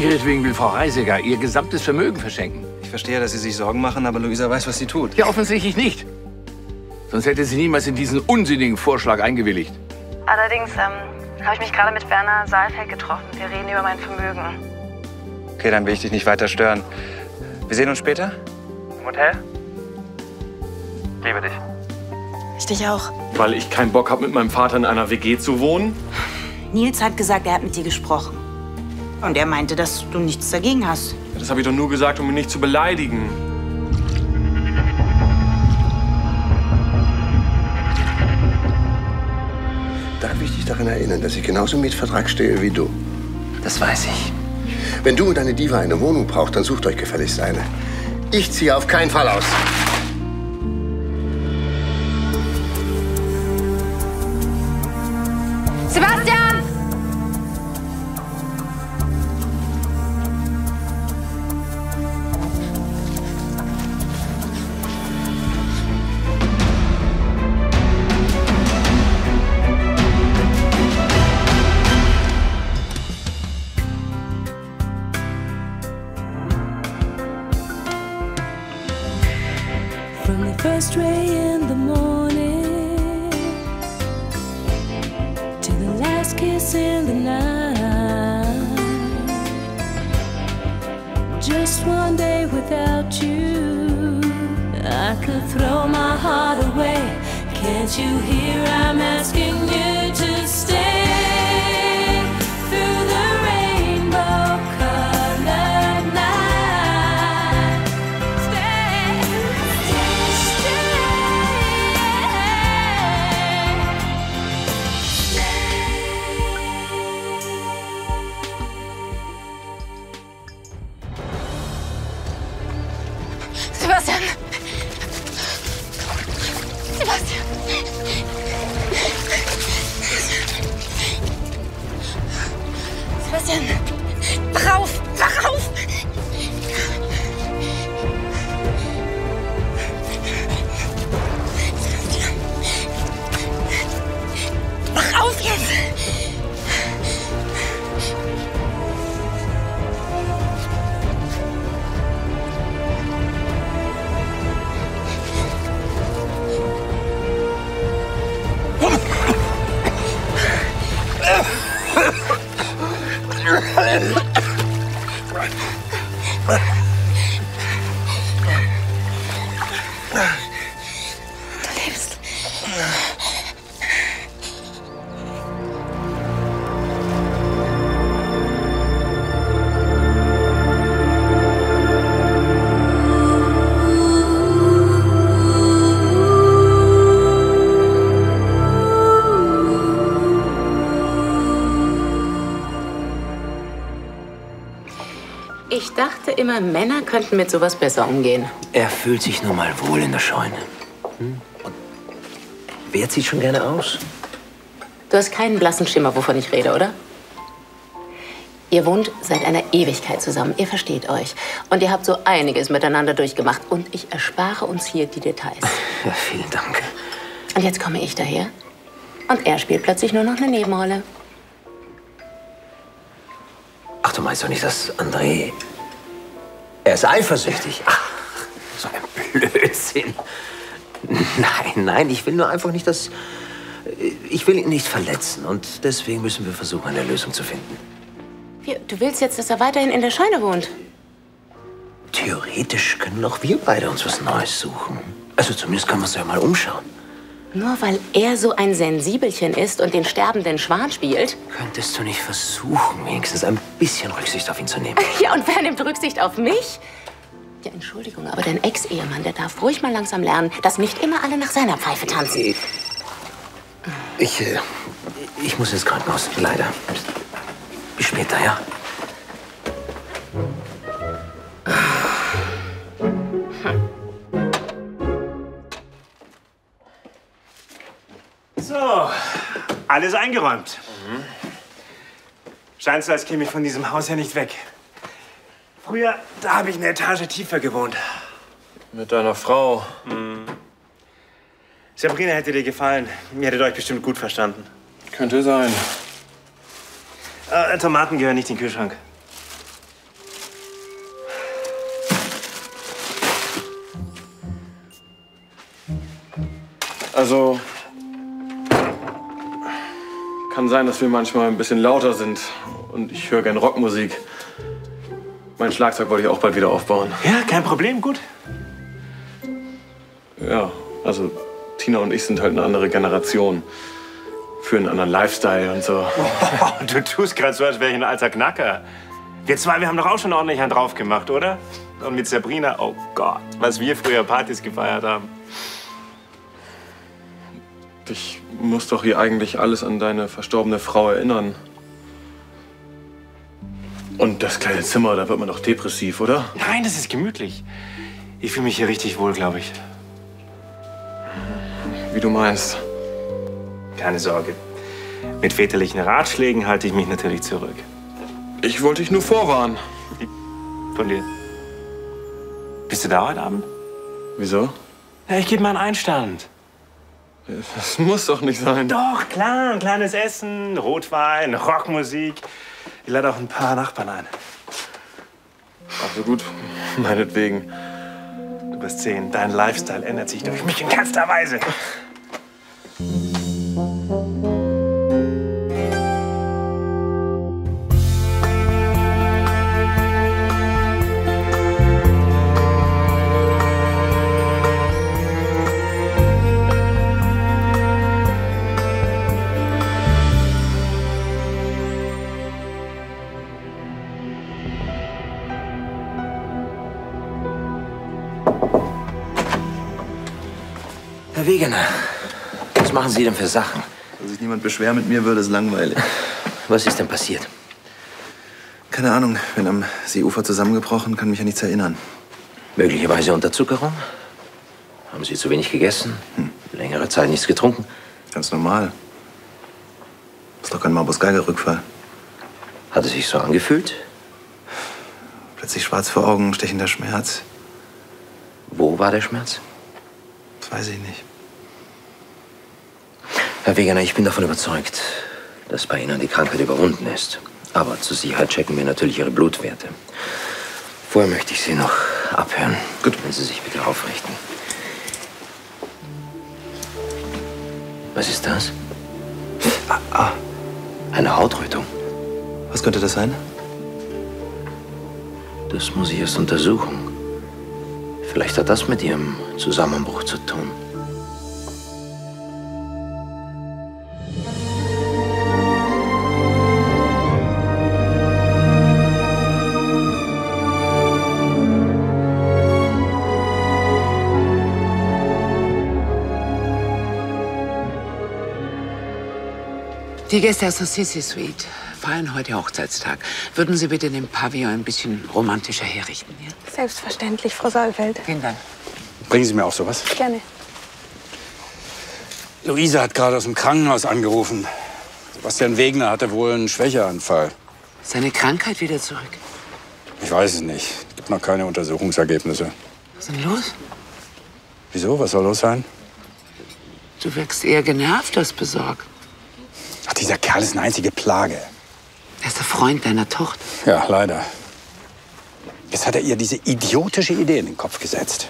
Ihretwegen will Frau Reisiger ihr gesamtes Vermögen verschenken. Ich verstehe, dass Sie sich Sorgen machen, aber Luisa weiß, was sie tut. Ja, offensichtlich nicht. Sonst hätte sie niemals in diesen unsinnigen Vorschlag eingewilligt. Allerdings habe ich mich gerade mit Werner Saalfeld getroffen. Wir reden über mein Vermögen. Okay, dann will ich dich nicht weiter stören. Wir sehen uns später? Im Hotel? Liebe dich. Ich dich auch. Weil ich keinen Bock habe, mit meinem Vater in einer WG zu wohnen? Nils hat gesagt, er hat mit dir gesprochen. Und er meinte, dass du nichts dagegen hast. Das habe ich doch nur gesagt, um ihn nicht zu beleidigen. Darf ich dich daran erinnern, dass ich genauso im Mietvertrag stehe wie du? Das weiß ich. Wenn du und deine Diva eine Wohnung braucht, dann sucht euch gefälligst eine. Ich ziehe auf keinen Fall aus. Sebastian! From the first ray in the morning to the last kiss in the night, just one day without you, I could throw my heart away. Can't you hear I'm asking you to stay through the rainbow-colored night? Stay, Sebastian! Sebastian! Sebastian! Wach auf! Wach auf! Sebastian! Wach auf jetzt! Du lebst. Ich dachte immer, Männer könnten mit sowas besser umgehen. Er fühlt sich nun mal wohl in der Scheune. Und wer zieht schon gerne aus? Du hast keinen blassen Schimmer, wovon ich rede, oder? Ihr wohnt seit einer Ewigkeit zusammen, ihr versteht euch. Und ihr habt so einiges miteinander durchgemacht. Und ich erspare uns hier die Details. Ja, vielen Dank. Und jetzt komme ich daher. Und er spielt plötzlich nur noch eine Nebenrolle. Ach, du meinst doch nicht, dass André... Er ist eifersüchtig. Ach, so ein Blödsinn. Nein, ich will nur einfach nicht, dass... Ich will ihn nicht verletzen. Und deswegen müssen wir versuchen, eine Lösung zu finden. Du willst jetzt, dass er weiterhin in der Scheune wohnt? Theoretisch können auch wir beide uns was Neues suchen. Also zumindest können wir uns ja mal umschauen. Nur weil er so ein Sensibelchen ist und den sterbenden Schwan spielt? Könntest du nicht versuchen, wenigstens ein bisschen Rücksicht auf ihn zu nehmen? Ja, und wer nimmt Rücksicht auf mich? Ja, Entschuldigung, aber dein Ex-Ehemann, der darf ruhig mal langsam lernen, dass nicht immer alle nach seiner Pfeife tanzen. Ich muss ins Krankenhaus, leider. Bis später, ja? So, alles eingeräumt. Scheint so, als käme ich von diesem Haus ja nicht weg. Früher, da habe ich eine Etage tiefer gewohnt. Mit deiner Frau? Sabrina hätte dir gefallen. Ihr hättet euch bestimmt gut verstanden. Könnte sein. Tomaten gehören nicht in den Kühlschrank. Also, kann sein, dass wir manchmal ein bisschen lauter sind. Und ich höre gern Rockmusik. Mein Schlagzeug wollte ich auch bald wieder aufbauen. Ja, kein Problem, gut. Ja, also Tina und ich sind halt eine andere Generation. Für einen anderen Lifestyle und so. Oh, du tust gerade so, als wäre ich ein alter Knacker. Wir zwei, wir haben doch auch schon ordentlich einen drauf gemacht, oder? Und mit Sabrina, oh Gott, was wir früher Partys gefeiert haben. Ich muss doch hier eigentlich alles an deine verstorbene Frau erinnern. Und das kleine Zimmer, da wird man doch depressiv, oder? Nein, das ist gemütlich. Ich fühle mich hier richtig wohl, glaube ich. Wie du meinst. Keine Sorge. Mit väterlichen Ratschlägen halte ich mich natürlich zurück. Ich wollte dich nur vorwarnen. Von dir. Bist du da heute Abend? Wieso? Ja, ich gebe mal einen Einstand. Das muss doch nicht sein. Doch, klar. Ein kleines Essen, Rotwein, Rockmusik. Ich lade auch ein paar Nachbarn ein. Also gut, meinetwegen. Du wirst sehen, dein Lifestyle ändert sich durch mich in keinster Weise. Herr Wegener, was machen Sie denn für Sachen? Wenn sich niemand beschweren mit mir würde, ist langweilig. Was ist denn passiert? Keine Ahnung, bin am Seeufer zusammengebrochen, kann mich an nichts erinnern. Möglicherweise Unterzuckerung? Haben Sie zu wenig gegessen? Längere Zeit nichts getrunken? Ganz normal. Ist doch kein Morbus-Geiger-Rückfall. Hat es sich so angefühlt? Plötzlich schwarz vor Augen, stechender Schmerz. Wo war der Schmerz? Das weiß ich nicht. Herr Wegener, ich bin davon überzeugt, dass bei Ihnen die Krankheit überwunden ist. Aber zur Sicherheit checken wir natürlich Ihre Blutwerte. Vorher möchte ich Sie noch abhören. Gut. Wenn Sie sich bitte aufrichten. Was ist das? Eine Hautrötung. Was könnte das sein? Das muss ich erst untersuchen. Vielleicht hat das mit Ihrem Zusammenbruch zu tun. Die Gäste aus der Sissi Suite feiern heute Hochzeitstag. Würden Sie bitte den Pavillon ein bisschen romantischer herrichten? Ja? Selbstverständlich, Frau Saalfeld. Vielen Dank. Bringen Sie mir auch sowas? Gerne. Luise hat gerade aus dem Krankenhaus angerufen. Sebastian Wegener hatte wohl einen Schwächeanfall. Seine Krankheit wieder zurück. Ich weiß es nicht. Es gibt noch keine Untersuchungsergebnisse. Was ist denn los? Wieso? Was soll los sein? Du wirkst eher genervt als besorgt. Ach, dieser Kerl ist eine einzige Plage. Er ist der Freund deiner Tochter. Ja, leider. Jetzt hat er ihr diese idiotische Idee in den Kopf gesetzt.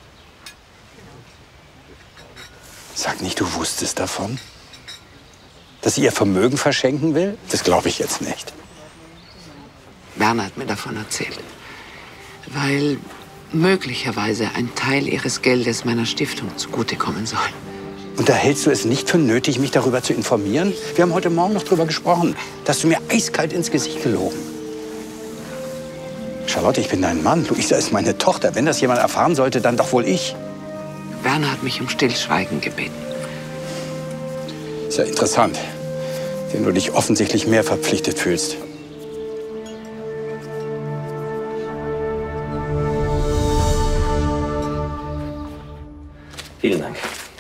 Sag nicht, du wusstest davon? Dass sie ihr Vermögen verschenken will? Das glaube ich jetzt nicht. Werner hat mir davon erzählt. Weil möglicherweise ein Teil ihres Geldes meiner Stiftung zugutekommen soll. Und da hältst du es nicht für nötig, mich darüber zu informieren? Wir haben heute Morgen noch darüber gesprochen. Da hast du mir eiskalt ins Gesicht gelogen. Charlotte, ich bin dein Mann. Luisa ist meine Tochter. Wenn das jemand erfahren sollte, dann doch wohl ich. Werner hat mich um Stillschweigen gebeten. Ist ja interessant, dem du dich offensichtlich mehr verpflichtet fühlst. Vielen Dank.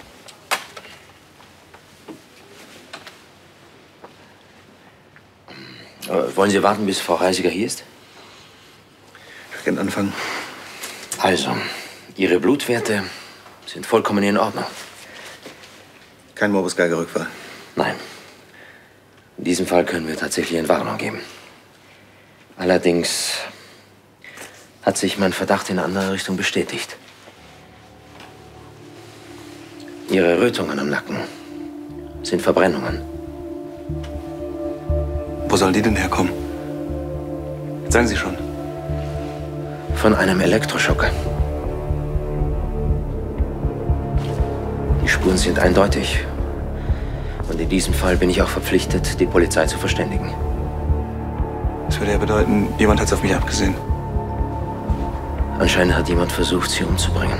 Wollen Sie warten, bis Frau Reisiger hier ist? Ich würde gerne anfangen. Also, Ihre Blutwerte sind vollkommen in Ordnung. Kein Morbus-Geiger-Rückfall. Nein. In diesem Fall können wir tatsächlich Entwarnung geben. Allerdings hat sich mein Verdacht in eine andere Richtung bestätigt. Ihre Rötungen am Nacken sind Verbrennungen. Wo soll die denn herkommen? Sagen Sie schon. Von einem Elektroschocker. Die Spuren sind eindeutig. Und in diesem Fall bin ich auch verpflichtet, die Polizei zu verständigen. Das würde ja bedeuten, jemand hat es auf mich abgesehen. Anscheinend hat jemand versucht, sie umzubringen.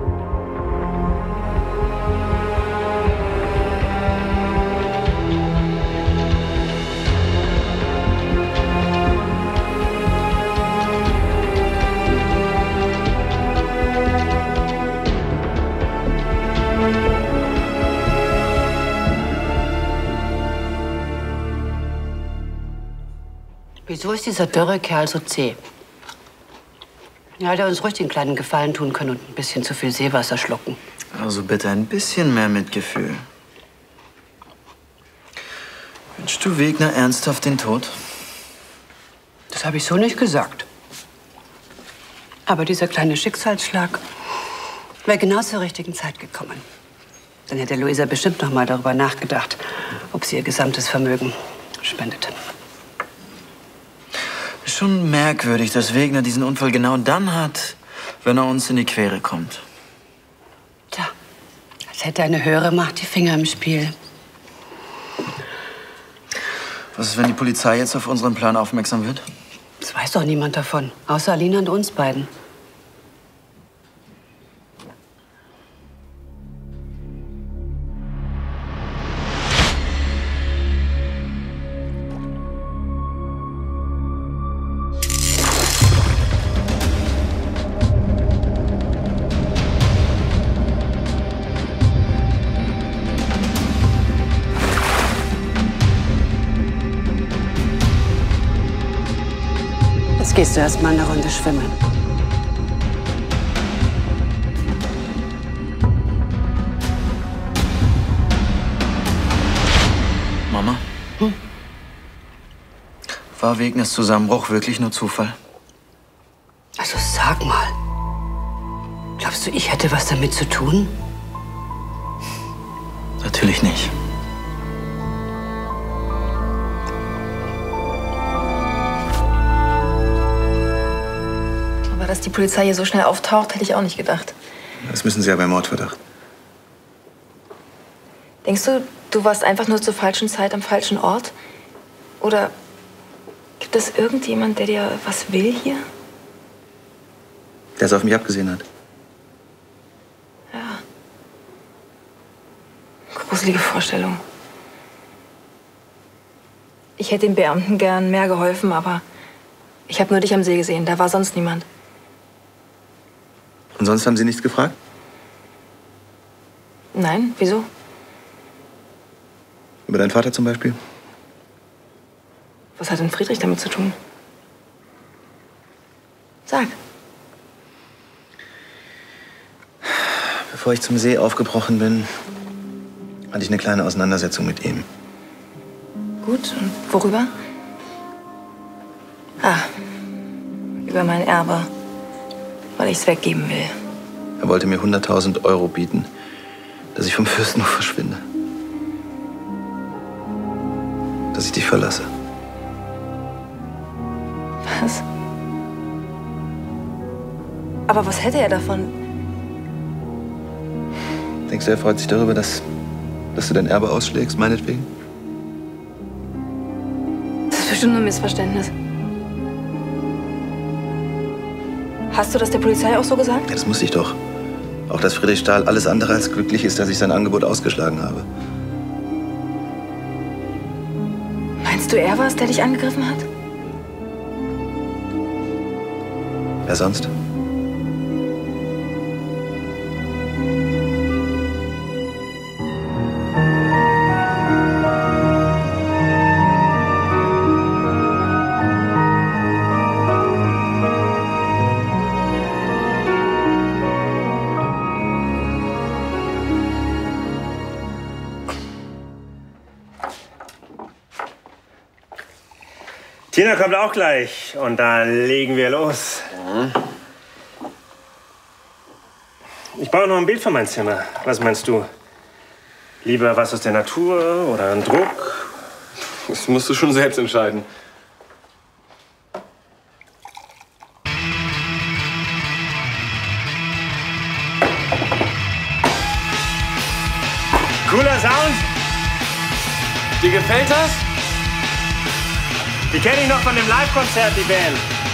Wieso ist dieser dürre Kerl so zäh? Ja, hätte er uns ruhig den kleinen Gefallen tun können und ein bisschen zu viel Seewasser schlucken. Also bitte ein bisschen mehr Mitgefühl. Wünschst du Wegner ernsthaft den Tod? Das habe ich so nicht gesagt. Aber dieser kleine Schicksalsschlag wäre genau zur richtigen Zeit gekommen. Dann hätte Luisa bestimmt noch mal darüber nachgedacht, ob sie ihr gesamtes Vermögen spendet. Schon merkwürdig, dass Wegner diesen Unfall genau dann hat, wenn er uns in die Quere kommt. Tja, als hätte eine höhere Macht die Finger im Spiel. Was ist, wenn die Polizei jetzt auf unseren Plan aufmerksam wird? Das weiß doch niemand davon, außer Alina und uns beiden. Jetzt gehst du erst mal eine Runde schwimmen. Mama? War Wegners Zusammenbruch wirklich nur Zufall? Also sag mal, glaubst du, ich hätte was damit zu tun? Natürlich nicht. Dass die Polizei hier so schnell auftaucht, hätte ich auch nicht gedacht. Das müssen Sie ja bei Mordverdacht. Denkst du, du warst einfach nur zur falschen Zeit am falschen Ort? Oder gibt es irgendjemand, der dir was will hier? Der es auf mich abgesehen hat. Ja. Gruselige Vorstellung. Ich hätte den Beamten gern mehr geholfen, aber ich habe nur dich am See gesehen. Da war sonst niemand. Und sonst haben Sie nichts gefragt? Nein, wieso? Über deinen Vater zum Beispiel? Was hat denn Friedrich damit zu tun? Sag. Bevor ich zum See aufgebrochen bin, hatte ich eine kleine Auseinandersetzung mit ihm. Gut, und worüber? Ah, über mein Erbe, weil ich es weggeben will. Er wollte mir 100.000 € bieten, dass ich vom Fürstenhof verschwinde. Dass ich dich verlasse. Was? Aber was hätte er davon? Denkst du, er freut sich darüber, dass du dein Erbe ausschlägst, meinetwegen? Das ist bestimmt nur ein Missverständnis. Hast du das der Polizei auch so gesagt? Ja, das musste ich doch. Auch, dass Friedrich Stahl alles andere als glücklich ist, dass ich sein Angebot ausgeschlagen habe. Meinst du, er war es, der dich angegriffen hat? Wer sonst? Tina kommt auch gleich und dann legen wir los. Ich brauche noch ein Bild für mein Zimmer. Was meinst du? Lieber was aus der Natur oder ein Druck? Das musst du schon selbst entscheiden. Cooler Sound? Dir gefällt das? Die kenne ich noch von dem Live-Konzert, die Band.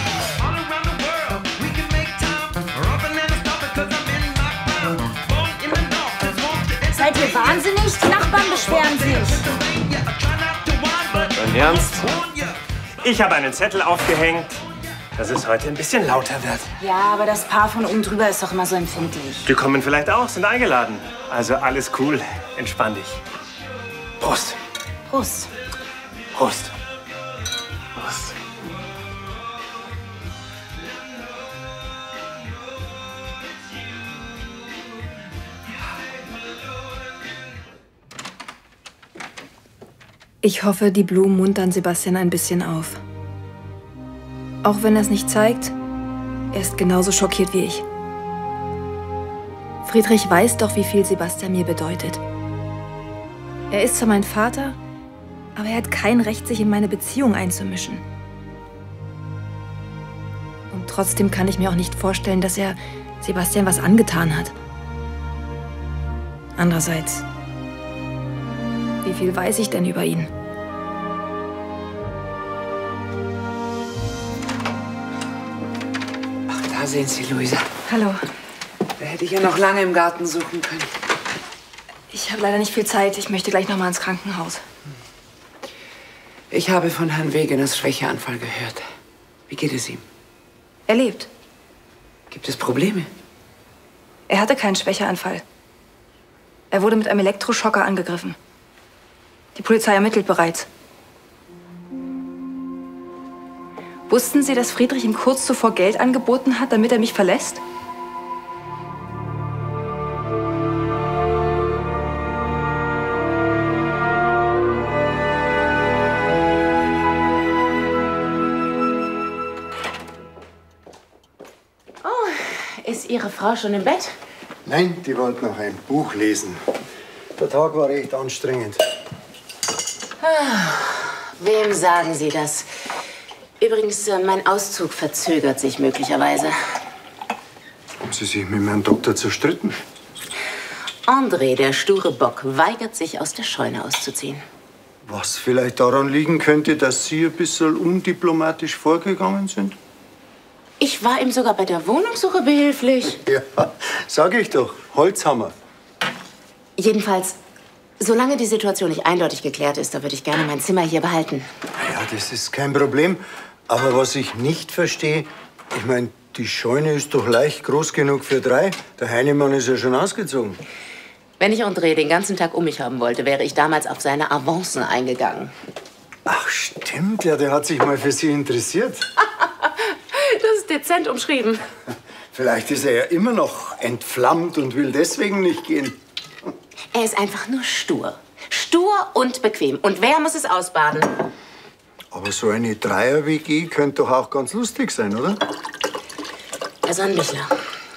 Seid ihr wahnsinnig? Die Nachbarn beschweren sich. Dein Ernst? Ich habe einen Zettel aufgehängt, dass es heute ein bisschen lauter wird. Ja, aber das Paar von oben drüber ist doch immer so empfindlich. Die kommen vielleicht auch, sind eingeladen. Also alles cool, entspann dich. Prost. Prost. Prost. Prost. Ich hoffe, die Blumen muntern Sebastian ein bisschen auf. Auch wenn er es nicht zeigt, er ist genauso schockiert wie ich. Friedrich weiß doch, wie viel Sebastian mir bedeutet. Er ist zwar mein Vater, aber er hat kein Recht, sich in meine Beziehung einzumischen. Und trotzdem kann ich mir auch nicht vorstellen, dass er Sebastian was angetan hat. Andererseits, wie viel weiß ich denn über ihn? Ach, da sehen Sie, Luisa. Hallo. Da hätte ich ja noch lange im Garten suchen können. Ich habe leider nicht viel Zeit. Ich möchte gleich noch mal ins Krankenhaus. Ich habe von Herrn Wegeners Schwächeanfall gehört. Wie geht es ihm? Er lebt. Gibt es Probleme? Er hatte keinen Schwächeanfall. Er wurde mit einem Elektroschocker angegriffen. Die Polizei ermittelt bereits. Wussten Sie, dass Friedrich ihm kurz zuvor Geld angeboten hat, damit er mich verlässt? Ist Ihre Frau schon im Bett? Nein, die wollte noch ein Buch lesen. Der Tag war recht anstrengend. Wem sagen Sie das? Übrigens, mein Auszug verzögert sich möglicherweise. Haben Sie sich mit meinem Doktor zerstritten? André, der sture Bock, weigert sich, aus der Scheune auszuziehen. Was vielleicht daran liegen könnte, dass Sie ein bisschen undiplomatisch vorgegangen sind? Ich war ihm sogar bei der Wohnungssuche behilflich. Ja, sag ich doch. Holzhammer. Jedenfalls, solange die Situation nicht eindeutig geklärt ist, da würde ich gerne mein Zimmer hier behalten. Ja, das ist kein Problem. Aber was ich nicht verstehe, ich meine, die Scheune ist doch leicht groß genug für 3. Der Heinemann ist ja schon ausgezogen. Wenn ich André den ganzen Tag um mich haben wollte, wäre ich damals auf seine Avancen eingegangen. Ach, stimmt. Ja, der hat sich mal für Sie interessiert. Das ist dezent umschrieben. Vielleicht ist er ja immer noch entflammt und will deswegen nicht gehen. Er ist einfach nur stur. Stur und bequem. Und wer muss es ausbaden? Aber so eine Dreier-WG könnte doch auch ganz lustig sein, oder? Herr Sonnenbichler,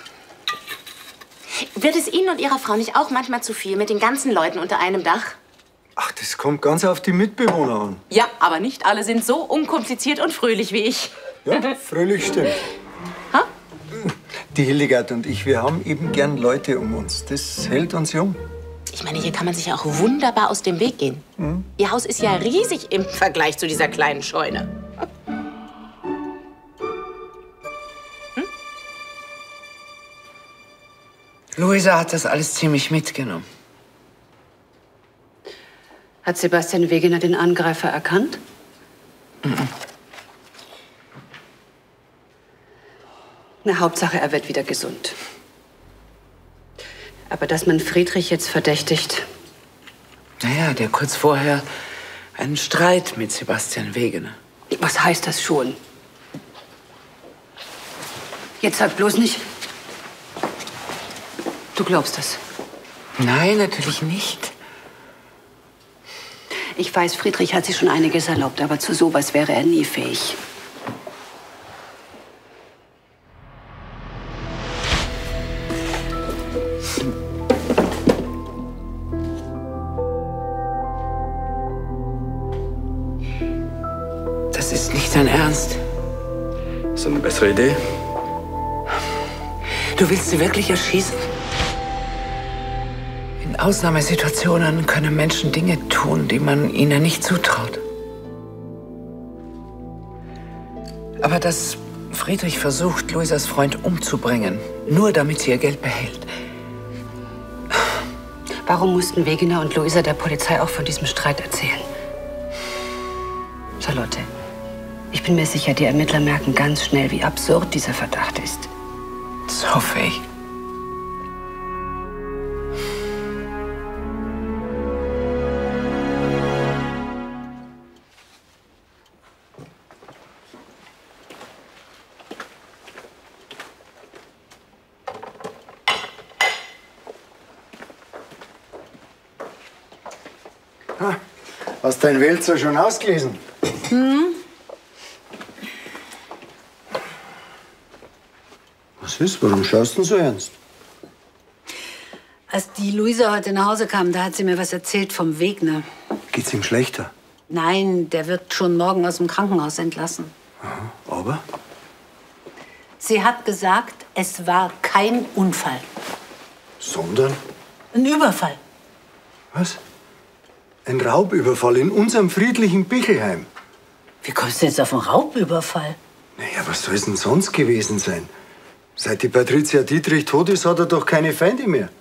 wird es Ihnen und Ihrer Frau nicht auch manchmal zu viel mit den ganzen Leuten unter einem Dach? Ach, das kommt ganz auf die Mitbewohner an. Ja, aber nicht alle sind so unkompliziert und fröhlich wie ich. Ja, fröhlich stimmt. Ha? Die Hildegard und ich, wir haben eben gern Leute um uns. Das hält uns jung. Ich meine, hier kann man sich ja auch wunderbar aus dem Weg gehen. Hm? Ihr Haus ist ja riesig im Vergleich zu dieser kleinen Scheune. Luisa hat das alles ziemlich mitgenommen. Hat Sebastian Wegener den Angreifer erkannt? Na, Hauptsache, er wird wieder gesund. Aber dass man Friedrich jetzt verdächtigt. Naja, der kurz vorher einen Streit mit Sebastian Wegener. Was heißt das schon? Jetzt sag bloß nicht. Du glaubst das? Nein, natürlich nicht. Ich weiß, Friedrich hat sich schon einiges erlaubt, aber zu sowas wäre er nie fähig. Das ist nicht dein Ernst. Ist das eine bessere Idee? Du willst sie wirklich erschießen? In Ausnahmesituationen können Menschen Dinge tun, die man ihnen nicht zutraut. Aber dass Friedrich versucht, Luisas Freund umzubringen, nur damit sie ihr Geld behält. Warum mussten Wegener und Luisa der Polizei auch von diesem Streit erzählen? Charlotte, ich bin mir sicher, die Ermittler merken ganz schnell, wie absurd dieser Verdacht ist. Das hoffe ich. Hast dein Wälzer schon ausgelesen? Was ist? Warum schaust du denn so ernst? Als die Luisa heute nach Hause kam, da hat sie mir was erzählt vom Wegner. Geht's ihm schlechter? Nein, der wird schon morgen aus dem Krankenhaus entlassen. Aber? Sie hat gesagt, es war kein Unfall. Sondern? Ein Überfall. Was? Ein Raubüberfall in unserem friedlichen Bichelheim. Wie kommst du jetzt auf einen Raubüberfall? Naja, was soll es denn sonst gewesen sein? Seit die Patricia Dietrich tot ist, hat er doch keine Feinde mehr.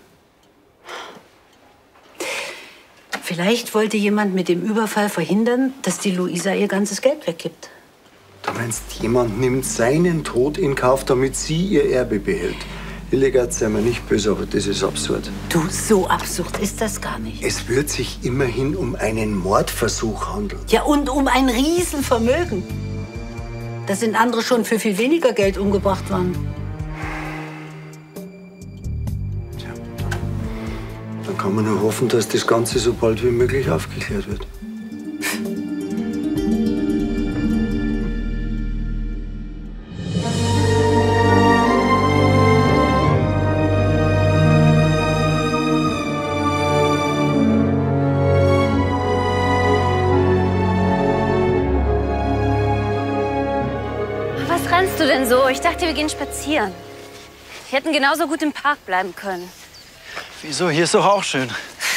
Vielleicht wollte jemand mit dem Überfall verhindern, dass die Luisa ihr ganzes Geld weggibt. Du meinst, jemand nimmt seinen Tod in Kauf, damit sie ihr Erbe behält? Hildegard, sei mir nicht böse, aber das ist absurd. Du, so absurd ist das gar nicht. Es wird sich immerhin um einen Mordversuch handeln. Ja, und um ein Riesenvermögen. Da sind andere schon für viel weniger Geld umgebracht worden. Dann kann man nur hoffen, dass das Ganze so bald wie möglich aufgeklärt wird. Was rennst du denn so? Ich dachte, wir gehen spazieren. Wir hätten genauso gut im Park bleiben können. Wieso? Hier ist doch auch schön.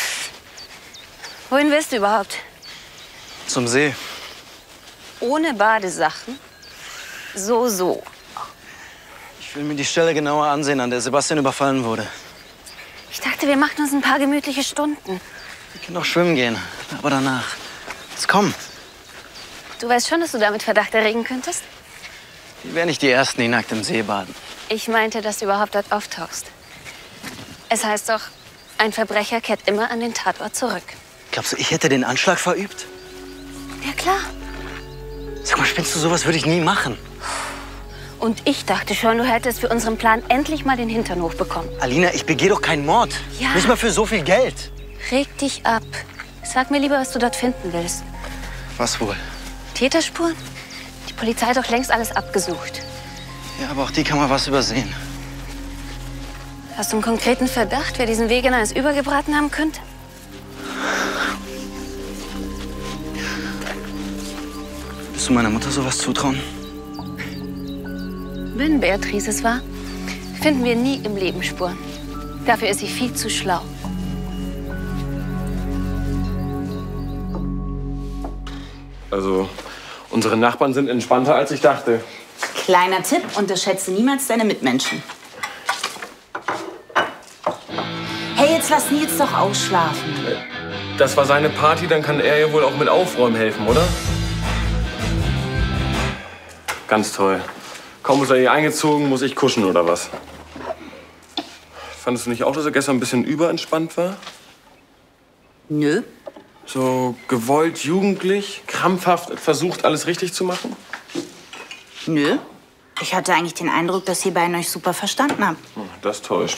Wohin willst du überhaupt? Zum See. Ohne Badesachen? So. Ich will mir die Stelle genauer ansehen, an der Sebastian überfallen wurde. Ich dachte, wir machen uns ein paar gemütliche Stunden. Wir können auch schwimmen gehen, aber danach. Jetzt komm. Du weißt schon, dass du damit Verdacht erregen könntest? Wir wären nicht die Ersten, die nackt im See baden. Ich meinte, dass du überhaupt dort auftauchst. Es heißt doch, ein Verbrecher kehrt immer an den Tatort zurück. Glaubst du, ich hätte den Anschlag verübt? Ja, klar. Sag mal, spinnst du, sowas würde ich nie machen. Und ich dachte schon, du hättest für unseren Plan endlich mal den Hintern hochbekommen. Alina, ich begehe doch keinen Mord. Ja. Nicht mal für so viel Geld. Reg dich ab. Sag mir lieber, was du dort finden willst. Was wohl? Täterspuren? Die Polizei hat doch längst alles abgesucht. Ja, aber auch die kann mal was übersehen. Hast du einen konkreten Verdacht, wer diesen Wegener als übergebraten haben könnte? Willst du meiner Mutter sowas zutrauen? Wenn Beatrice es war, finden wir nie im Leben Spuren. Dafür ist sie viel zu schlau. Also, unsere Nachbarn sind entspannter, als ich dachte. Kleiner Tipp, unterschätze niemals deine Mitmenschen. Hey, jetzt lass Nils doch ausschlafen. Das war seine Party, dann kann er ja wohl auch mit Aufräumen helfen, oder? Ganz toll. Kaum ist er hier eingezogen, muss ich kuschen, oder was? Fandest du nicht auch, dass er gestern ein bisschen überentspannt war? Nö. So gewollt jugendlich, krampfhaft versucht, alles richtig zu machen? Nö. Ich hatte eigentlich den Eindruck, dass ihr beiden euch super verstanden habt. Das täuscht.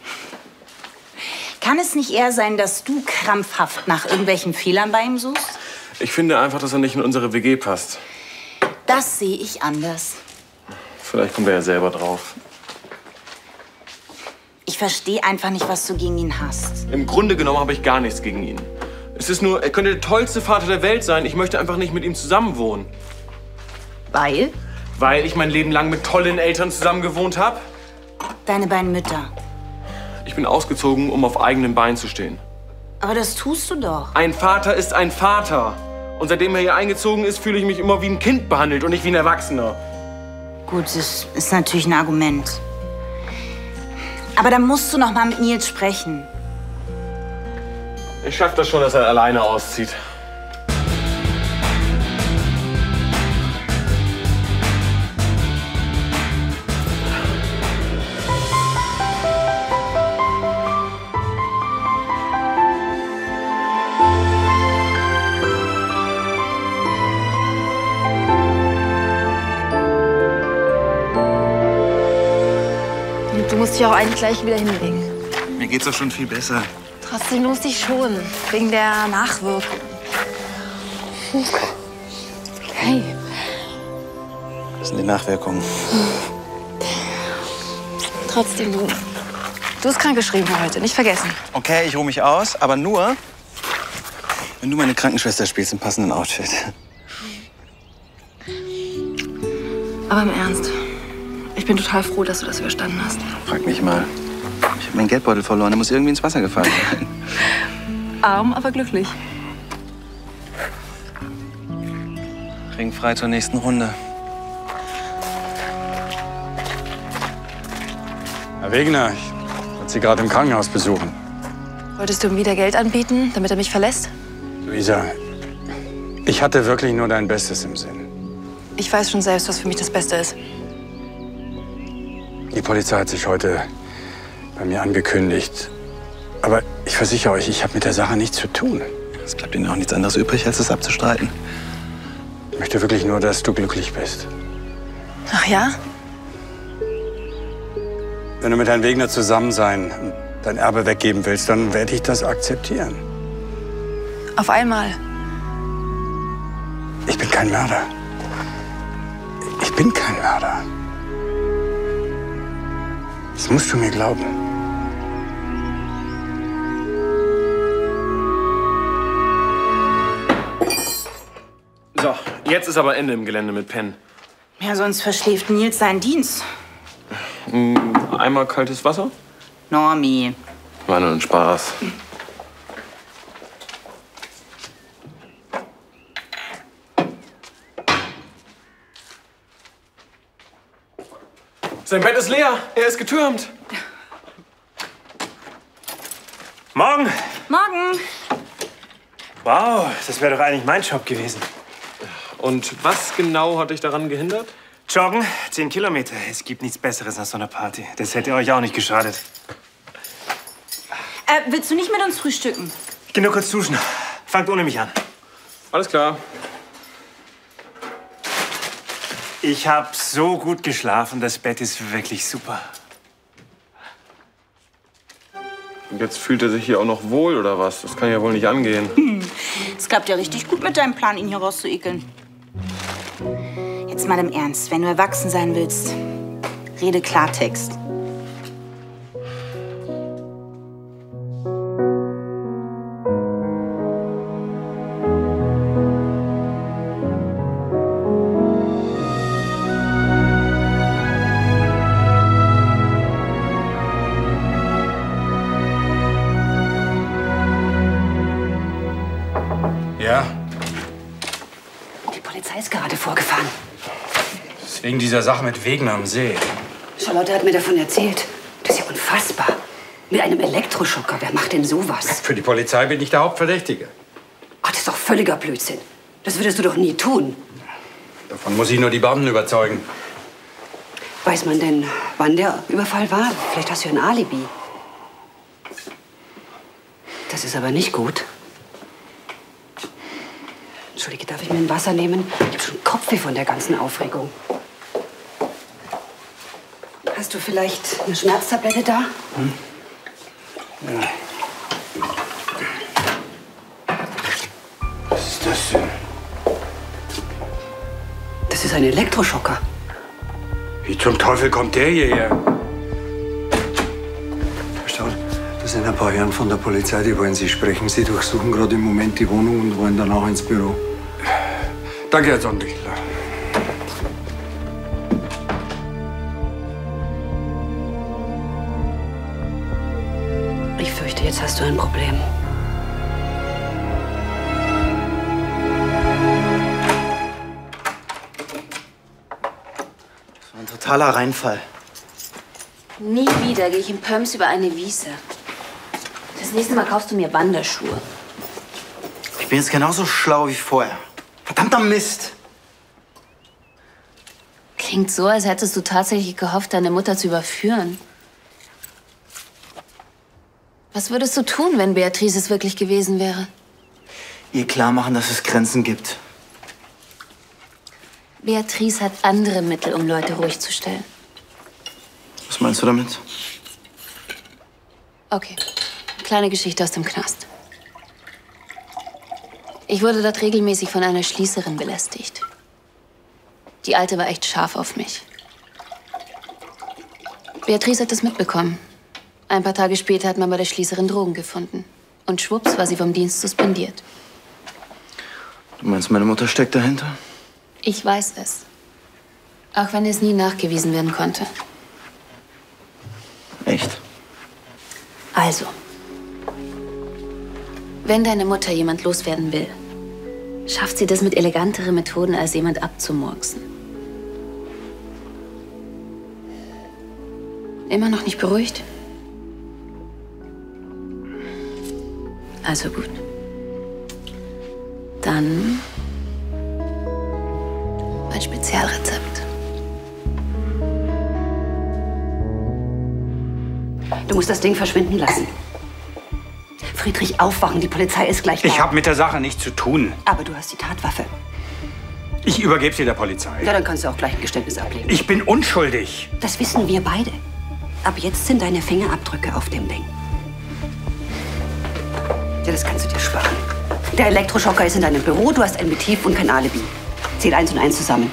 Kann es nicht eher sein, dass du krampfhaft nach irgendwelchen Fehlern bei ihm suchst? Ich finde einfach, dass er nicht in unsere WG passt. Das sehe ich anders. Vielleicht kommt er ja selber drauf. Ich verstehe einfach nicht, was du gegen ihn hast. Im Grunde genommen habe ich gar nichts gegen ihn. Es ist nur, er könnte der tollste Vater der Welt sein. Ich möchte einfach nicht mit ihm zusammenwohnen. Weil? Weil ich mein Leben lang mit tollen Eltern zusammen gewohnt habe. Deine beiden Mütter. Ich bin ausgezogen, um auf eigenen Beinen zu stehen. Aber das tust du doch. Ein Vater ist ein Vater. Und seitdem er hier eingezogen ist, fühle ich mich immer wie ein Kind behandelt und nicht wie ein Erwachsener. Gut, das ist natürlich ein Argument. Aber dann musst du noch mal mit Nils sprechen. Ich schaff das schon, dass er alleine auszieht. Du musst dich auch eigentlich gleich wieder hinlegen. Mir geht's doch schon viel besser. Trotzdem lohnt sich schon, wegen der Nachwirkung. Hey. Was sind die Nachwirkungen? Trotzdem, du hast krank geschrieben für heute, nicht vergessen. Okay, ich ruhe mich aus, aber nur, wenn du meine Krankenschwester spielst im passenden Outfit. Aber im Ernst, ich bin total froh, dass du das überstanden hast. Frag mich mal. Ich habe meinen Geldbeutel verloren, der muss irgendwie ins Wasser gefallen sein. Arm, aber glücklich. Ring frei zur nächsten Runde. Herr Wegener, ich wollte Sie gerade im Krankenhaus besuchen. Wolltest du ihm wieder Geld anbieten, damit er mich verlässt? Luisa, ich hatte wirklich nur dein Bestes im Sinn. Ich weiß schon selbst, was für mich das Beste ist. Die Polizei hat sich heute bei mir angekündigt. Aber ich versichere euch, ich habe mit der Sache nichts zu tun. Es bleibt Ihnen auch nichts anderes übrig, als es abzustreiten. Ich möchte wirklich nur, dass du glücklich bist. Ach ja? Wenn du mit Herrn Wegener zusammen sein und dein Erbe weggeben willst, dann werde ich das akzeptieren. Auf einmal. Ich bin kein Mörder. Ich bin kein Mörder. Das musst du mir glauben. So, jetzt ist aber Ende im Gelände mit Penn. Ja, sonst verschläft Nils seinen Dienst. Einmal kaltes Wasser? Normi. War nur ein Spaß. Sein Bett ist leer. Er ist getürmt. Morgen. Morgen. Wow, das wäre doch eigentlich mein Job gewesen. Und was genau hat dich daran gehindert? Joggen, 10 Kilometer. Es gibt nichts Besseres als so eine Party. Das hätte euch auch nicht geschadet. Willst du nicht mit uns frühstücken? Ich geh nur kurz duschen. Fangt ohne mich an. Alles klar. Ich habe so gut geschlafen. Das Bett ist wirklich super. Und jetzt fühlt er sich hier auch noch wohl, oder was? Das kann ja wohl nicht angehen. Es klappt ja richtig gut mit deinem Plan, ihn hier rauszuekeln. Jetzt mal im Ernst, wenn du erwachsen sein willst, rede Klartext. Ja, Die Polizei ist gerade vorgefahren. das ist wegen dieser Sache mit Wegener am See. Charlotte hat mir davon erzählt. Das ist ja unfassbar. Mit einem Elektroschocker, wer macht denn sowas? Für die Polizei bin ich der Hauptverdächtige. Ach, das ist doch völliger Blödsinn. Das würdest du doch nie tun. Davon muss ich nur die Beamten überzeugen. Weiß man denn, wann der Überfall war? Vielleicht hast du ja ein Alibi. Das ist aber nicht gut. Entschuldige, darf ich mir ein Wasser nehmen? Ich habe schon Kopfweh von der ganzen Aufregung. Hast du vielleicht eine Schmerztablette da? Ja. Was ist das denn? Das ist ein Elektroschocker. Wie zum Teufel kommt der hierher? Herr Stahl, das sind ein paar Herren von der Polizei, die wollen Sie sprechen. Sie durchsuchen gerade im Moment die Wohnung und wollen danach ins Büro. Danke, Herr Sonderkiller. Jetzt hast du ein Problem. Das war ein totaler Reinfall. Nie wieder gehe ich in Pöms über eine Wiese. Das nächste Mal kaufst du mir Wanderschuhe. Ich bin jetzt genauso schlau wie vorher. Verdammter Mist! Klingt so, als hättest du tatsächlich gehofft, deine Mutter zu überführen. Was würdest du tun, wenn Beatrice es wirklich gewesen wäre? Ihr klar machen, dass es Grenzen gibt. Beatrice hat andere Mittel, um Leute ruhig zu stellen. Was meinst du damit? Okay, kleine Geschichte aus dem Knast. Ich wurde dort regelmäßig von einer Schließerin belästigt. Die Alte war echt scharf auf mich. Beatrice hat es mitbekommen. Ein paar Tage später hat man bei der Schließerin Drogen gefunden. Und schwupps war sie vom Dienst suspendiert. Du meinst, meine Mutter steckt dahinter? Ich weiß es. Auch wenn es nie nachgewiesen werden konnte. Echt? Also, wenn deine Mutter jemand loswerden will, schafft sie das mit eleganteren Methoden, als jemand abzumurksen. Immer noch nicht beruhigt? Also gut. Dann mein Spezialrezept. Du musst das Ding verschwinden lassen. Friedrich, aufwachen, die Polizei ist gleich da. Ich habe mit der Sache nichts zu tun. Aber du hast die Tatwaffe. Ich übergebe sie der Polizei. Ja, dann kannst du auch gleich ein Geständnis ablegen. Ich bin unschuldig. Das wissen wir beide. Ab jetzt sind deine Fingerabdrücke auf dem Ding. Ja, das kannst du dir sparen. Der Elektroschocker ist in deinem Büro, du hast ein Motiv und kein Alibi. Zähl 1 und 1 zusammen.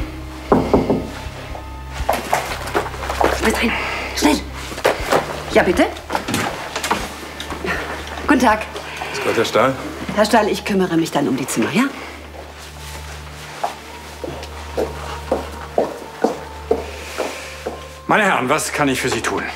Schmeiß rein. Schnell. Ja, bitte? Guten Tag. Ist Gott, Herr Stahl? Herr Stahl, ich kümmere mich dann um die Zimmer, ja? Meine Herren, was kann ich für Sie tun?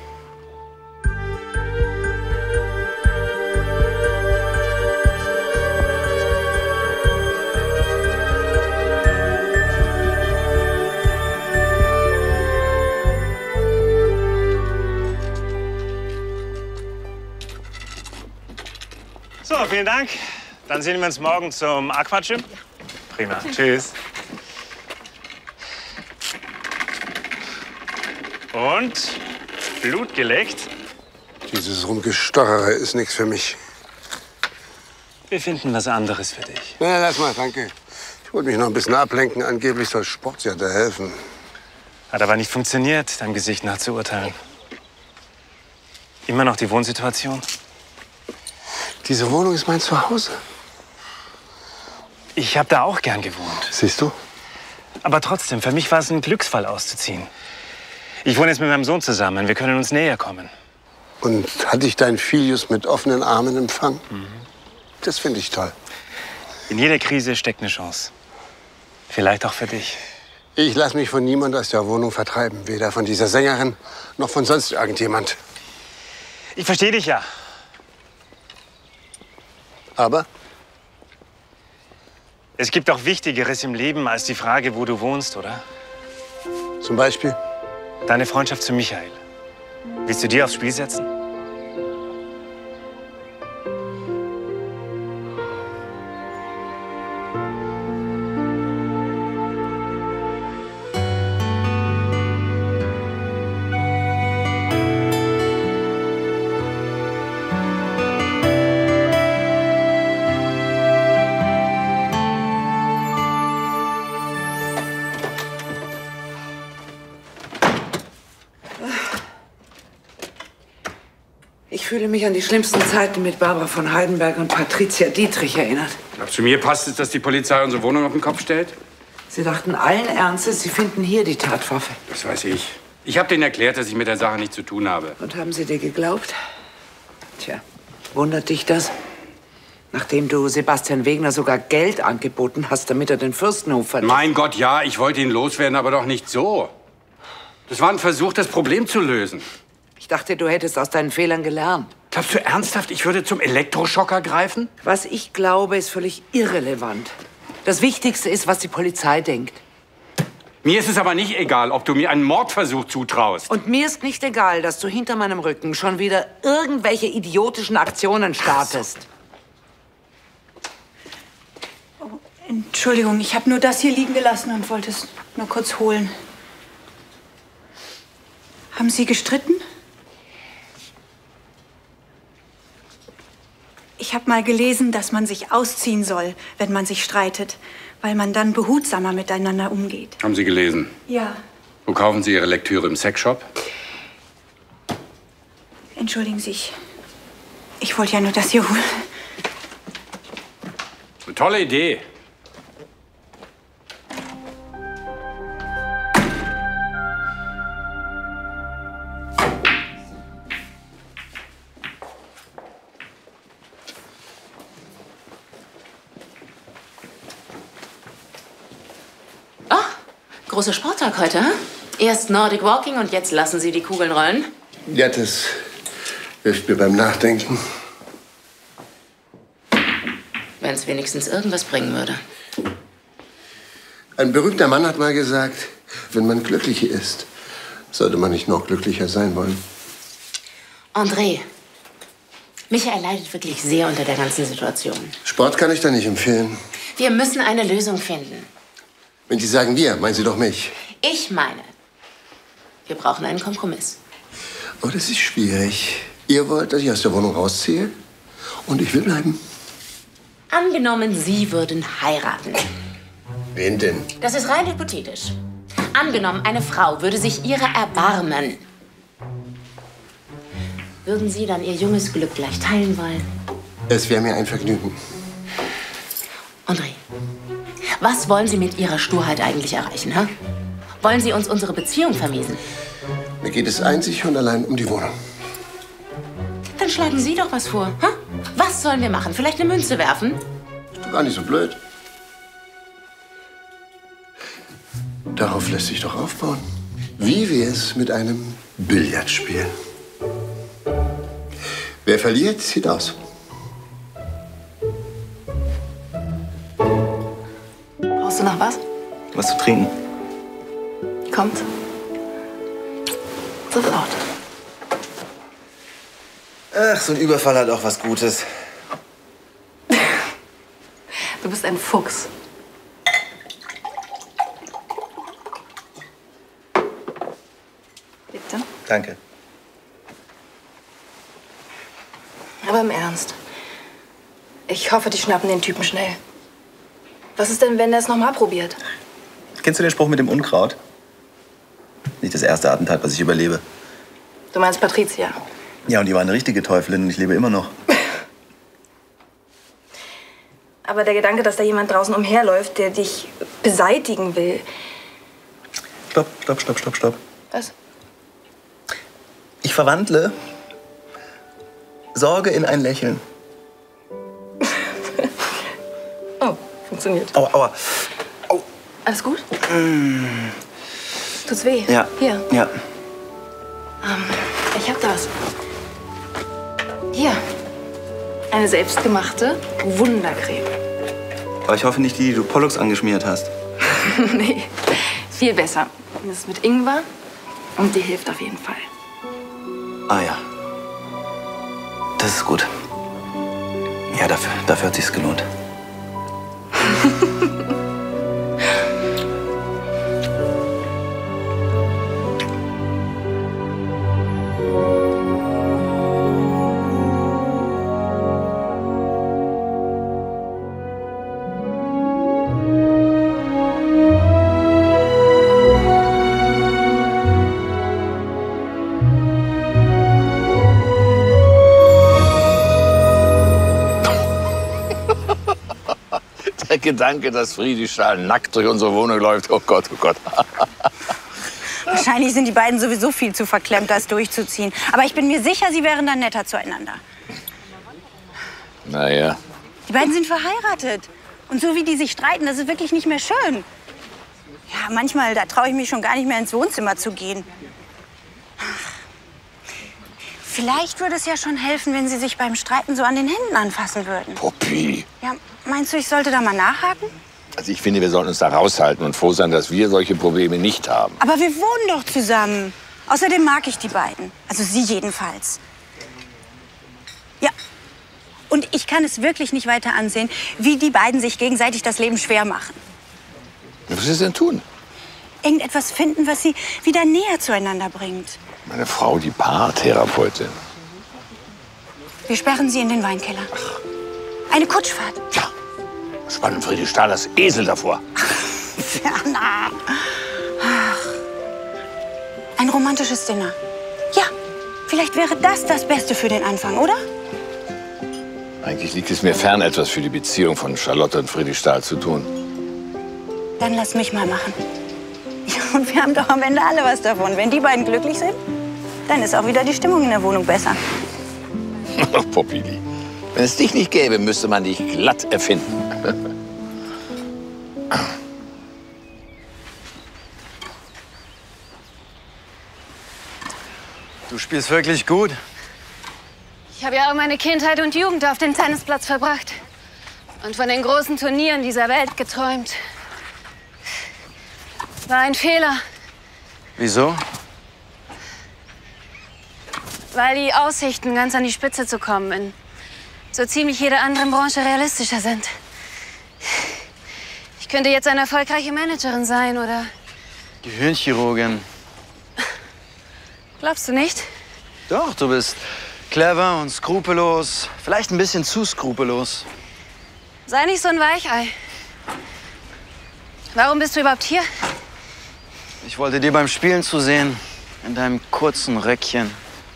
So, vielen Dank. Dann sehen wir uns morgen zum Aquagym. Prima. Tschüss. Und Blut geleckt. Dieses Rumgestochere ist nichts für mich. Wir finden was anderes für dich. Na, lass mal, danke. Ich wollte mich noch ein bisschen ablenken. Angeblich soll Sport ja da helfen. Hat aber nicht funktioniert, deinem Gesicht nach zu urteilen. Immer noch die Wohnsituation? Diese Wohnung ist mein Zuhause. Ich habe da auch gern gewohnt. Siehst du? Aber trotzdem, für mich war es ein Glücksfall, auszuziehen. Ich wohne jetzt mit meinem Sohn zusammen. Wir können uns näher kommen. Und hat dich dein Filius mit offenen Armen empfangen? Mhm. Das finde ich toll. In jeder Krise steckt eine Chance. Vielleicht auch für dich. Ich lasse mich von niemand aus der Wohnung vertreiben. Weder von dieser Sängerin, noch von sonst irgendjemand. Ich verstehe dich ja. Aber? Es gibt auch Wichtigeres im Leben als die Frage, wo du wohnst, oder? Zum Beispiel? Deine Freundschaft zu Michael. Willst du die aufs Spiel setzen? Ich fühle mich an die schlimmsten Zeiten mit Barbara von Heidenberg und Patricia Dietrich erinnert. Ob zu mir passt es, dass die Polizei unsere Wohnung auf den Kopf stellt? Sie dachten allen Ernstes, Sie finden hier die Tatwaffe. Das weiß ich. Ich habe denen erklärt, dass ich mit der Sache nichts zu tun habe. Und haben Sie dir geglaubt? Tja, wundert dich das? Nachdem du Sebastian Wegner sogar Geld angeboten hast, damit er den Fürstenhof verlässt. Mein Gott, ja, ich wollte ihn loswerden, aber doch nicht so. Das war ein Versuch, das Problem zu lösen. Ich dachte, du hättest aus deinen Fehlern gelernt. Glaubst du ernsthaft, ich würde zum Elektroschocker greifen? Was ich glaube, ist völlig irrelevant. Das Wichtigste ist, was die Polizei denkt. Mir ist es aber nicht egal, ob du mir einen Mordversuch zutraust. Und mir ist nicht egal, dass du hinter meinem Rücken schon wieder irgendwelche idiotischen Aktionen startest. Oh, Entschuldigung, ich habe nur das hier liegen gelassen und wollte es nur kurz holen. Haben Sie gestritten? Ich habe mal gelesen, dass man sich ausziehen soll, wenn man sich streitet, weil man dann behutsamer miteinander umgeht. Haben Sie gelesen? Ja. Wo kaufen Sie Ihre Lektüre? Im Sexshop? Entschuldigen Sie, ich wollte ja nur das hier holen. Eine tolle Idee. Großer Sporttag heute, hm? Erst Nordic Walking und jetzt lassen Sie die Kugeln rollen. Ja, das hilft mir beim Nachdenken. Wenn es wenigstens irgendwas bringen würde. Ein berühmter Mann hat mal gesagt, wenn man glücklich ist, sollte man nicht noch glücklicher sein wollen. André, Michael leidet wirklich sehr unter der ganzen Situation. Sport kann ich da nicht empfehlen. Wir müssen eine Lösung finden. Wenn Sie sagen wir, meinen Sie doch mich. Ich meine, wir brauchen einen Kompromiss. Oh, das ist schwierig. Ihr wollt, dass ich aus der Wohnung rausziehe? Und ich will bleiben. Angenommen, Sie würden heiraten. Wen denn? Das ist rein hypothetisch. Angenommen, eine Frau würde sich ihrer erbarmen. Würden Sie dann Ihr junges Glück gleich teilen wollen? Es wäre mir ein Vergnügen. André, was wollen Sie mit Ihrer Sturheit eigentlich erreichen, hä? Wollen Sie uns unsere Beziehung vermiesen? Mir geht es einzig und allein um die Wohnung. Dann schlagen Sie doch was vor, hä? Was sollen wir machen? Vielleicht eine Münze werfen? Ist doch gar nicht so blöd. Darauf lässt sich doch aufbauen. Wie wär's mit einem Billardspiel? Wer verliert, zieht aus. Brauchst du noch was? Was zu trinken? Kommt. Sofort. Ach, so ein Überfall hat auch was Gutes. Du bist ein Fuchs. Bitte? Danke. Aber im Ernst. Ich hoffe, die schnappen den Typen schnell. Was ist denn, wenn er es noch mal probiert? Kennst du den Spruch mit dem Unkraut? Nicht das erste Attentat, was ich überlebe. Du meinst Patricia? Ja, und die war eine richtige Teufelin und ich lebe immer noch. Aber der Gedanke, dass da jemand draußen umherläuft, der dich beseitigen will. Stopp, stopp, stopp, stopp, stopp. Was? Ich verwandle Sorge in ein Lächeln. Oh, funktioniert. Aua, aua. Alles gut? Tut's weh? Ja. Hier. Ja. Ich hab das. Hier. Eine selbstgemachte Wundercreme. Aber ich hoffe nicht die du Pollux angeschmiert hast. Nee, viel besser. Das ist mit Ingwer und die hilft auf jeden Fall. Ah ja. Das ist gut. Ja, dafür hat sich's gelohnt. Der Gedanke, dass Friedi Stahl nackt durch unsere Wohnung läuft, oh Gott, oh Gott. Wahrscheinlich sind die beiden sowieso viel zu verklemmt, das durchzuziehen. Aber ich bin mir sicher, sie wären dann netter zueinander. Naja. Die beiden sind verheiratet. Und so wie die sich streiten, das ist wirklich nicht mehr schön. Ja, manchmal, da traue ich mich schon gar nicht mehr ins Wohnzimmer zu gehen. Vielleicht würde es ja schon helfen, wenn Sie sich beim Streiten so an den Händen anfassen würden. Poppy. Ja, meinst du, ich sollte da mal nachhaken? Also ich finde, wir sollten uns da raushalten und froh sein, dass wir solche Probleme nicht haben. Aber wir wohnen doch zusammen. Außerdem mag ich die beiden. Also Sie jedenfalls. Ja. Und ich kann es wirklich nicht weiter ansehen, wie die beiden sich gegenseitig das Leben schwer machen. Was willst du denn tun? Irgendetwas finden, was sie wieder näher zueinander bringt. Meine Frau, die Paartherapeutin. Wir sperren sie in den Weinkeller. Eine Kutschfahrt. Spannen Friedrich Stahl das Esel davor. Werner. Ach. Ein romantisches Dinner. Ja, vielleicht wäre das das Beste für den Anfang, oder? Eigentlich liegt es mir fern, etwas für die Beziehung von Charlotte und Friedrich Stahl zu tun. Dann lass mich mal machen. Ja, und wir haben doch am Ende alle was davon. Wenn die beiden glücklich sind, dann ist auch wieder die Stimmung in der Wohnung besser. Ach, Poppili. Wenn es dich nicht gäbe, müsste man dich glatt erfinden. Du spielst wirklich gut. Ich habe ja auch meine Kindheit und Jugend auf dem Tennisplatz verbracht. Und von den großen Turnieren dieser Welt geträumt. War ein Fehler, Wieso? weil die Aussichten, ganz an die Spitze zu kommen, in so ziemlich jeder anderen Branche realistischer sind. Ich könnte jetzt eine erfolgreiche Managerin sein, oder? Gehirnchirurgin. Glaubst du nicht? Doch, du bist clever und skrupellos. Vielleicht ein bisschen zu skrupellos. Sei nicht so ein Weichei. Warum bist du überhaupt hier? Ich wollte dir beim Spielen zusehen. In deinem kurzen Röckchen.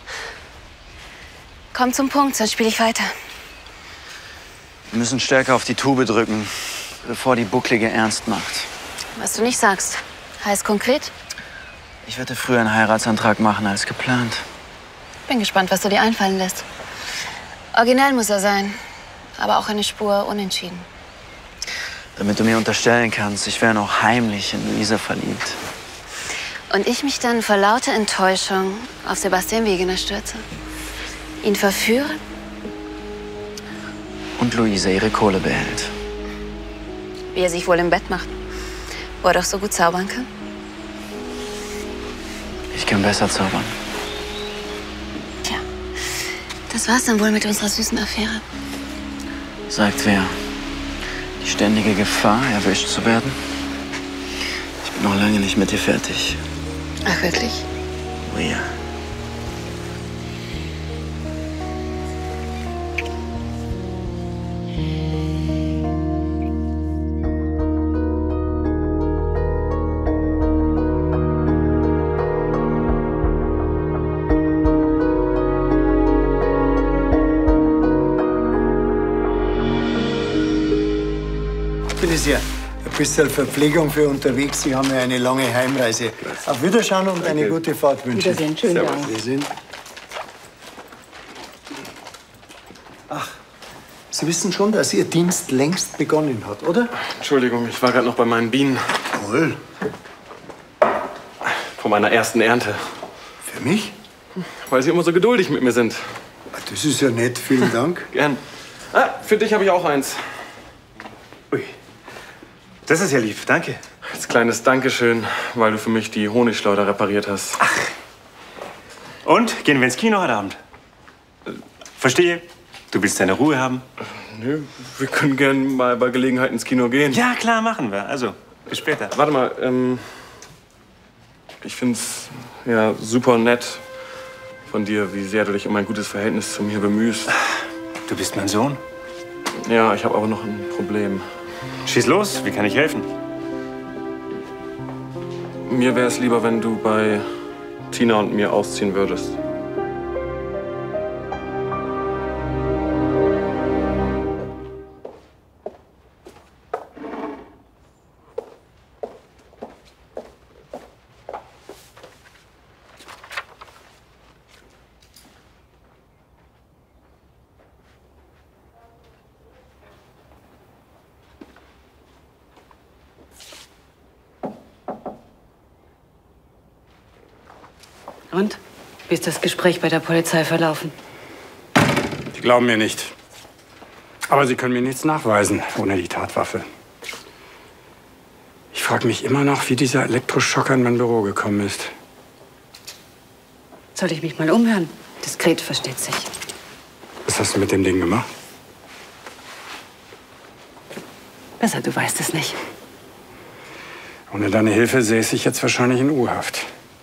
Komm zum Punkt, sonst spiele ich weiter. Wir müssen stärker auf die Tube drücken, bevor die Bucklige ernst macht. Was du nicht sagst. Heißt konkret? Ich werde früher einen Heiratsantrag machen als geplant. Bin gespannt, was du dir einfallen lässt. Originell muss er sein, aber auch eine Spur unentschieden. Damit du mir unterstellen kannst, ich wäre noch heimlich in Luisa verliebt. Und ich mich dann vor lauter Enttäuschung auf Sebastian Wegener stürze. Ihn verführe? Und Luisa ihre Kohle behält. Wie er sich wohl im Bett macht. Wo er doch so gut zaubern kann. Ich kann besser zaubern. Tja, das war's dann wohl mit unserer süßen Affäre. Sagt wer? Die ständige Gefahr, erwischt zu werden? Ich bin noch lange nicht mit dir fertig. Ach, wirklich? Oh ja. Bitte sehr. Ein bisschen Verpflegung für unterwegs. Sie haben ja eine lange Heimreise. Auf Wiederschauen und eine gute Fahrt wünsche ich. Wiedersehen, schönen Servus. Dank. Wiedersehen. Ach, Sie wissen schon, dass Ihr Dienst längst begonnen hat, oder? Entschuldigung, ich war gerade noch bei meinen Bienen. Toll. Von meiner ersten Ernte. Für mich? Weil Sie immer so geduldig mit mir sind. Das ist ja nett, vielen Dank. Gern. Ah, für dich habe ich auch eins. Das ist ja lieb, danke. Als kleines Dankeschön, weil du für mich die Honigschleuder repariert hast. Ach. Und, gehen wir ins Kino heute Abend? Verstehe, du willst deine Ruhe haben. Nö, wir können gern mal bei Gelegenheit ins Kino gehen. Ja, klar, machen wir. Also, bis später. Warte mal, ich find's ja super nett von dir, wie sehr du dich um ein gutes Verhältnis zu mir bemühst. Du bist mein Sohn? Ja, ich habe aber noch ein Problem. Schieß los, wie kann ich helfen? Mir wäre es lieber, wenn du bei Tina und mir ausziehen würdest. Und? Wie ist das Gespräch bei der Polizei verlaufen? Sie glauben mir nicht. Aber Sie können mir nichts nachweisen ohne die Tatwaffe. Ich frage mich immer noch, wie dieser Elektroschocker in mein Büro gekommen ist. Soll ich mich mal umhören? Diskret, versteht sich. Was hast du mit dem Ding gemacht? Besser, du weißt es nicht. Ohne deine Hilfe säße ich jetzt wahrscheinlich in U-Haft.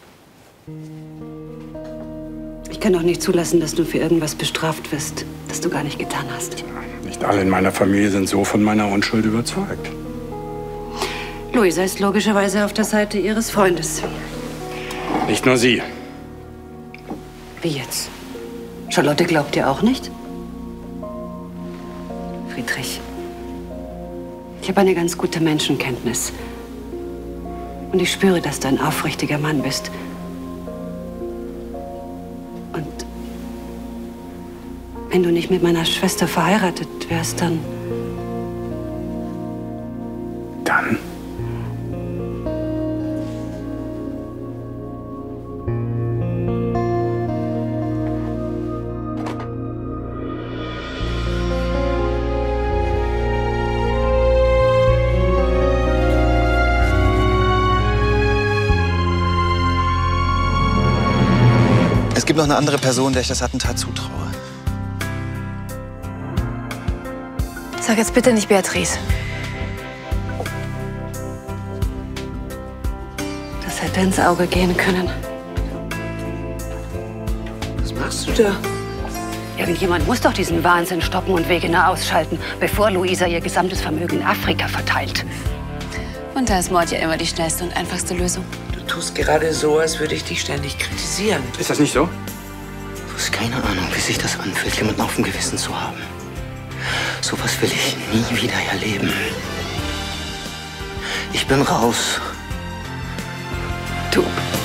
Ich kann doch nicht zulassen, dass du für irgendwas bestraft wirst, das du gar nicht getan hast. Nicht alle in meiner Familie sind so von meiner Unschuld überzeugt. Luisa ist logischerweise auf der Seite ihres Freundes. Nicht nur sie. Wie jetzt? Charlotte glaubt dir auch nicht? Friedrich, ich habe eine ganz gute Menschenkenntnis. Und ich spüre, dass du ein aufrichtiger Mann bist. Und wenn du nicht mit meiner Schwester verheiratet wärst, dann... Dann? Es gibt noch eine andere Person, der ich das Attentat zutraue. Sag jetzt bitte nicht Beatrice. Das hätte ins Auge gehen können. Was machst du da? Irgendjemand muss doch diesen Wahnsinn stoppen und Wegener ausschalten, bevor Luisa ihr gesamtes Vermögen in Afrika verteilt. Und da ist Mord ja immer die schnellste und einfachste Lösung. Du tust gerade so, als würde ich dich ständig kritisieren. Ist das nicht so? Du hast keine Ahnung, wie sich das anfühlt, jemanden auf dem Gewissen zu haben. Sowas will ich nie wieder erleben. Ich bin raus. Du